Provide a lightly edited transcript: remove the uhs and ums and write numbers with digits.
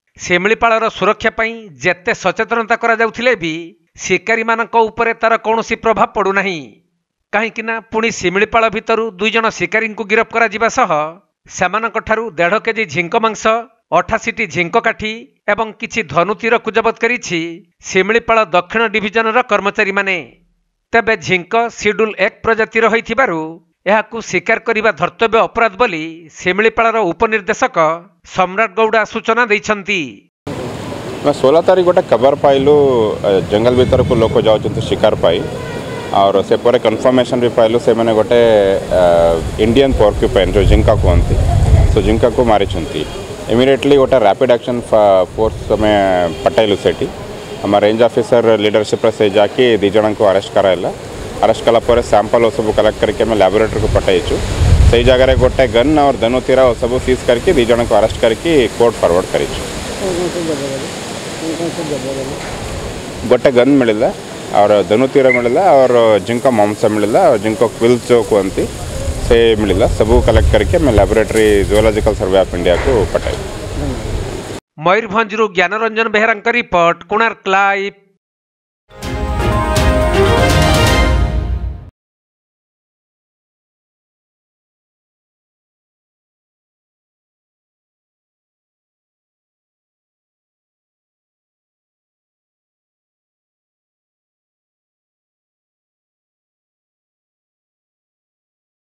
शिमिलीपाଳर सुरक्षा पई जेते सचेतनता करा जाउथिले भी शिकारी मानक उपरे तार कौनसी प्रभाव पड़ुना कहीं पुणी शिमिलीपाल भितरु 2 जन शिकारी को गिरफ करा जिबा सह सेमानकठारु 1.5 केजी झिंक मांस 88टी झिंक काठी एवं किछि धनुतीर को जबत करिछि शिमिलीपाल दक्षिण डिविजन कर्मचारी माने। तेबे झिंक शिड्यूल 1 प्रजातिर होइथिबारु एहाकु शिकार करिबा धर्तव्य अपराध बोली शिमिलीपालर उपनिर्देशक सम्राट गौड़ा सूचना दैछंती। 16 तारीख गोटे खबर पाइलु जंगल भीतर को लोक जाउछंती शिकार पाई और से पर कन्फर्मेशन भी पाइलु से माने गोटे इंडियन पोर्क्यूपाइन जो जिंका कहते सो जिंका को मारिछंती। इमीडिएटली गोटे रैपिड एक्शन फोर्स में पटाइलु सेठी हम रेंज ऑफिसर लीडरशिप से जाके 2 जन को अरेस्ट कराइला। अरेस्ट कला सैंपल सब कलेक्ट करके मैं लैबोरेटरी को पठाइछु। सही जगह गोटे गन और धनुतीरा सब सीज करके 2 जन को अरेस्ट करके कोर्ट फॉरवर्ड करिछु। गोटे गन मिलला और धनुतीरा मिलला और जिंका मांस मिलला और जिंका क्विल्स जो कहती से मिलला सब कलेक्ट करके मैं laboratory zoological survey of India को पठाई। Mayurbhanj Gyanranjan Behera report Konark live.